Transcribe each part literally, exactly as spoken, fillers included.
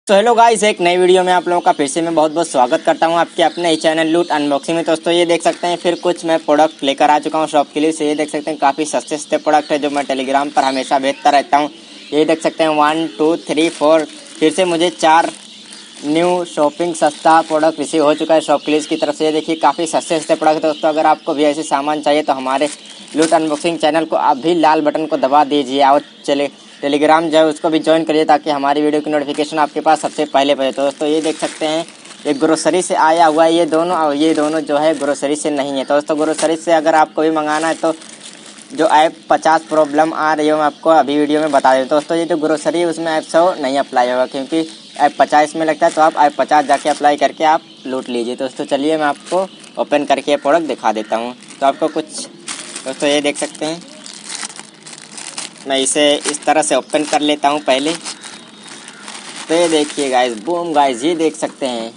तो hello guys, एक नई वीडियो में आप लोगों का फिर से मैं बहुत बहुत स्वागत करता हूं आपके अपने ही चैनल लूट अनबॉक्सिंग में। दोस्तों ये देख सकते हैं फिर कुछ मैं प्रोडक्ट लेकर आ चुका हूं शॉप के लिए। से ये देख सकते हैं काफ़ी सस्ते सस्ते प्रोडक्ट है जो मैं टेलीग्राम पर हमेशा भेजता रहता हूं। ये देख सकते हैं वन टू थ्री फोर फिर से मुझे चार न्यू शॉपिंग सस्ता प्रोडक्ट रिसीव हो चुका है शॉप के लिए की तरफ से। ये देखिए काफ़ी सस्ते सस्ते प्रोडक्ट। दोस्तों अगर आपको भी ऐसे सामान चाहिए तो हमारे लूट अनबॉक्सिंग चैनल को आप भी लाल बटन को दबा दीजिए और चले टेलीग्राम जो है उसको भी ज्वाइन करिए ताकि हमारी वीडियो की नोटिफिकेशन आपके पास सबसे पहले पहुंचे। तो दोस्तों ये देख सकते हैं ये ग्रोसरी से आया हुआ है ये दोनों, और ये दोनों जो है ग्रोसरी से नहीं है। तो दोस्तों ग्रोसरी से अगर आपको भी मंगाना है तो जो ऐप पचास प्रॉब्लम आ रही है मैं आपको अभी वीडियो में बता देता हूँ। दोस्तों ये जो ग्रोसरी है उसमें ऐप सौ नहीं अप्लाई होगा क्योंकि ऐप पचास में लगता है, तो आप ऐप पचास जाके अप्लाई करके आप लूट लीजिए। दोस्तों चलिए मैं आपको ओपन करके प्रोडक्ट दिखा देता हूँ। तो आपको कुछ दोस्तों ये देख सकते हैं, मैं इसे इस तरह से ओपन कर लेता हूँ पहले। तो ये देखिए गाइस, बूम गाइस, ये देख सकते हैं।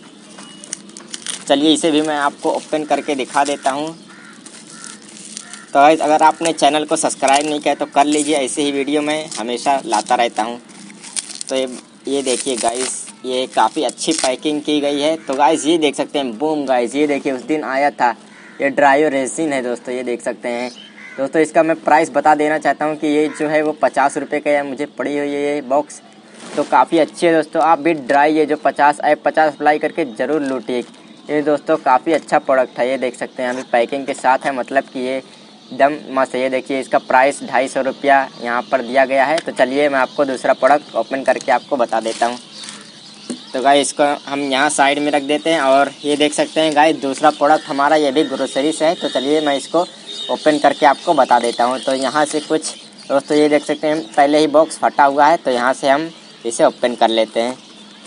चलिए इसे भी मैं आपको ओपन करके दिखा देता हूँ। तो गाइस अगर आपने चैनल को सब्सक्राइब नहीं किया तो कर लीजिए, ऐसे ही वीडियो मैं हमेशा लाता रहता हूँ। तो ये ये देखिए गाइस, ये काफ़ी अच्छी पैकिंग की गई है। तो गाइस ये देख सकते हैं, बूम गाइस, ये देखिए उस दिन आया था ये ड्रायो रेसिन है। दोस्तों ये देख सकते हैं। दोस्तों इसका मैं प्राइस बता देना चाहता हूँ कि ये जो है वो पचास रुपये का है, मुझे पड़ी हुई है ये बॉक्स। तो काफ़ी अच्छी है दोस्तों, आप भी ड्राई ये जो पचास ऐप पचास अप्लाई करके ज़रूर लूटिए। ये दोस्तों काफ़ी अच्छा प्रोडक्ट है। ये देख सकते हैं अभी पैकिंग के साथ है, मतलब कि ये एकदम मस्त है। ये देखिए इसका प्राइस ढाई सौ रुपया यहाँ पर दिया गया है। तो चलिए मैं आपको दूसरा प्रोडक्ट ओपन करके आपको बता देता हूँ। तो गाइस इसको हम यहाँ साइड में रख देते हैं। और ये देख सकते हैं गाइस दूसरा प्रोडक्ट हमारा ये भी ग्रोसरी से है। तो चलिए मैं इसको ओपन करके आपको बता देता हूँ। तो यहाँ से कुछ दोस्तों ये देख सकते हैं पहले ही बॉक्स फटा हुआ है, तो यहाँ से हम इसे ओपन कर लेते हैं।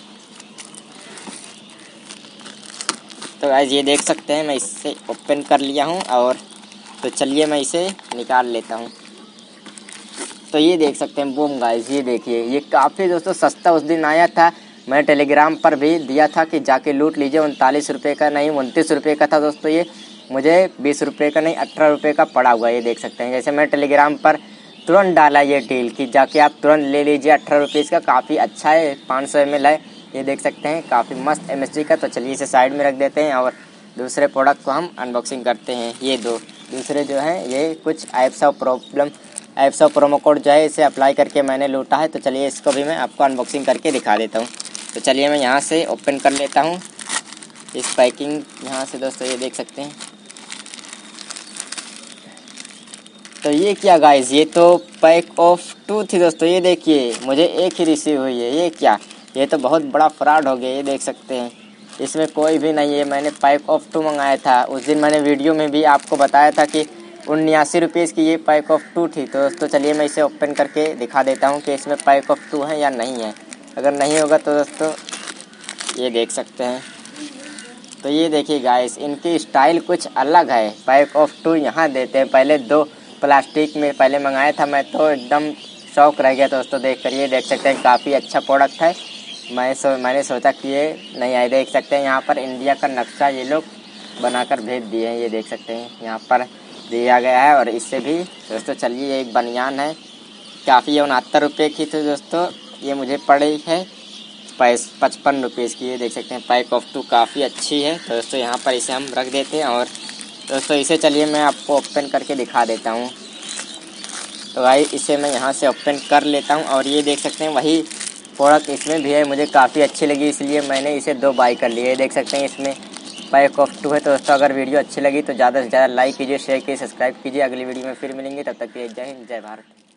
तो गाइस ये देख सकते हैं मैं इसे ओपन कर लिया हूँ, और तो चलिए मैं इसे निकाल लेता हूँ। तो ये देख सकते हैं बूम गाइस, ये देखिए ये काफ़ी दोस्तों सस्ता उस दिन आया था। मैं टेलीग्राम पर भी दिया था कि जाके लूट लीजिए। उनतालीस रुपये का नहीं उनतीस रुपये का था दोस्तों। ये मुझे बीस रुपये का नहीं अठारह रुपये का पड़ा हुआ, ये देख सकते हैं। जैसे मैं टेलीग्राम पर तुरंत डाला ये डील कि जाके आप तुरंत ले लीजिए, अठारह रुपये इसका काफ़ी अच्छा है, पाँच सौ एम एल है। ये देख सकते हैं काफ़ी मस्त एम एस जी का। तो चलिए इसे साइड में रख देते हैं और दूसरे प्रोडक्ट को हम अनबॉक्सिंग करते हैं। ये दो दूसरे जो हैं ये कुछ apps of problem apps of promo code जो है इसे अप्लाई करके मैंने लूटा है। तो चलिए इसको भी मैं आपको अनबॉक्सिंग करके दिखा देता हूँ। तो चलिए मैं यहाँ से ओपन कर लेता हूँ इस पैकिंग यहाँ से। दोस्तों ये देख सकते हैं। तो ये क्या गाइस, ये तो पैक ऑफ टू थी दोस्तों। ये देखिए मुझे एक ही रिसीव हुई है। ये क्या, ये तो बहुत बड़ा फ्रॉड हो गया। ये देख सकते हैं इसमें कोई भी नहीं है। मैंने पैक ऑफ टू मंगाया था उस दिन, मैंने वीडियो में भी आपको बताया था कि उन्यासी रुपीज़ की ये पैक ऑफ टू थी। तो दोस्तों चलिए मैं इसे ओपन करके दिखा देता हूँ कि इसमें पैक ऑफ टू है या नहीं है। अगर नहीं होगा तो दोस्तों ये देख सकते हैं। तो ये देखिए गाइस, इनकी स्टाइल कुछ अलग है। पैक ऑफ टू यहाँ देते हैं, पहले दो प्लास्टिक में पहले मंगाया था मैं, तो एकदम शौक रह गया दोस्तों देख कर। ये देख सकते हैं काफ़ी अच्छा प्रोडक्ट है। मैं सो मैंने सोचा कि ये नहीं आए। देख सकते हैं यहाँ पर इंडिया का नक्शा ये लोग बनाकर भेज दिए हैं। ये देख सकते हैं यहाँ पर दिया गया है। और इससे भी दोस्तों चलिए एक बनियान है, काफ़ी उनहत्तर रुपये की थी दोस्तों, ये मुझे पड़ी है पैस पचपन रुपीज़ की। ये देख सकते हैं पैक ऑफ टू काफ़ी अच्छी है। तो दोस्तों यहाँ पर इसे हम रख देते हैं। और दोस्तों इसे चलिए मैं आपको ओपन करके दिखा देता हूँ। तो भाई इसे मैं यहाँ से ओपन कर लेता हूँ। और ये देख सकते हैं वही प्रोडक्ट इसमें भी है, मुझे काफ़ी अच्छी लगी इसलिए मैंने इसे दो बाई कर लिए। देख सकते हैं इसमें पैक ऑफ टू है। तो दोस्तों अगर वीडियो अच्छी लगी तो ज़्यादा से ज़्यादा लाइक कीजिए, शेयर कीजिए, सब्सक्राइब कीजिए। अगली वीडियो में फिर मिलेंगे, तब तक के लिए जय हिंद जय भारत।